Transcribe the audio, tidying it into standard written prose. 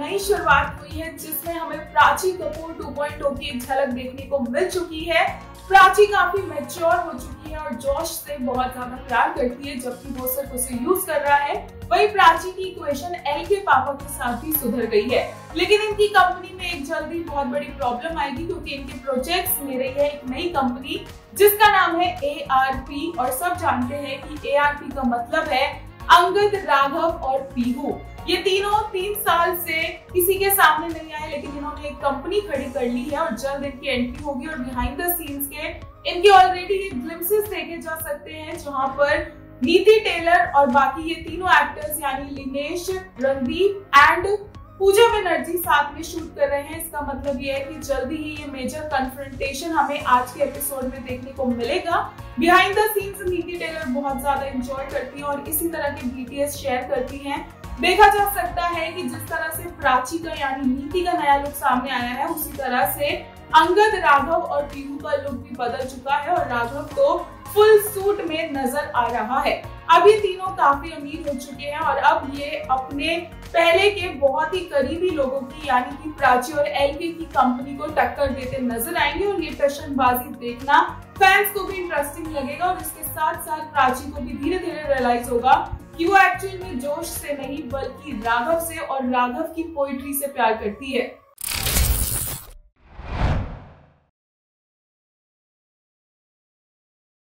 नई शुरुआत हुई है जिसमें हमें प्राची कपूर 2.0 की एक झलक देखने को मिल चुकी है। प्राची काफी मैच्योर हो चुकी है और जोश से बहुत ज्यादा प्यार करती है, जबकि वो सिर्फ उसे यूज कर रहा है। वही प्राची की इक्वेशन एल के पापा के साथ भी सुधर गई है, लेकिन इनकी कंपनी में एक जल्दी बहुत बड़ी प्रॉब्लम आएगी, क्योंकि इनके प्रोजेक्ट्स ले रही है एक नई कंपनी जिसका नाम है ARP। और सब जानते हैं कि ARP का मतलब है अंगद, राघव और पीहू। ये तीनों 3 साल से किसी के सामने नहीं आए, लेकिन इन्होंने एक कंपनी खड़ी कर ली है और जल्द इनकी एंट्री होगी। और बिहाइंड द सीन्स के इनके ऑलरेडी ग्लिम्पसेस देखे जा सकते हैं, जहां पर नीति टेलर और बाकी ये तीनों एक्टर्स यानी लिनेश, रणदीप एंड पूजा बनर्जी साथ में शूट कर रहे हैं। इसका मतलब ये है कि जल्दी ही ये मेजर कन्फ्रंटेशन हमें आज के एपिसोड में देखने को मिलेगा। Behind the scenes Niti Taylor बहुत ज्यादा एंजॉय करती है और इसी तरह के BTS शेयर करती हैं। देखा जा सकता है कि जिस तरह से प्राची का यानी नीति का नया लुक सामने आया है, उसी तरह से अंगद, राघव और पीहू का लुक भी बदल चुका है और राघव तो फुल सूट में नजर आ रहा है। अब ये तीनों काफी अमीर हो चुके हैं और अब ये अपने पहले के बहुत ही करीबी लोगों की यानी कि प्राची और LK की कंपनी को टक्कर देते नजर आएंगे। और ये टशनबाजी देखना फैंस को भी इंटरेस्टिंग लगेगा और इसके साथ साथ प्राची को भी धीरे धीरे रियलाइज होगा कि वो एक्चुअल में जोश से नहीं बल्कि राघव से और राघव की पोइट्री से प्यार करती है।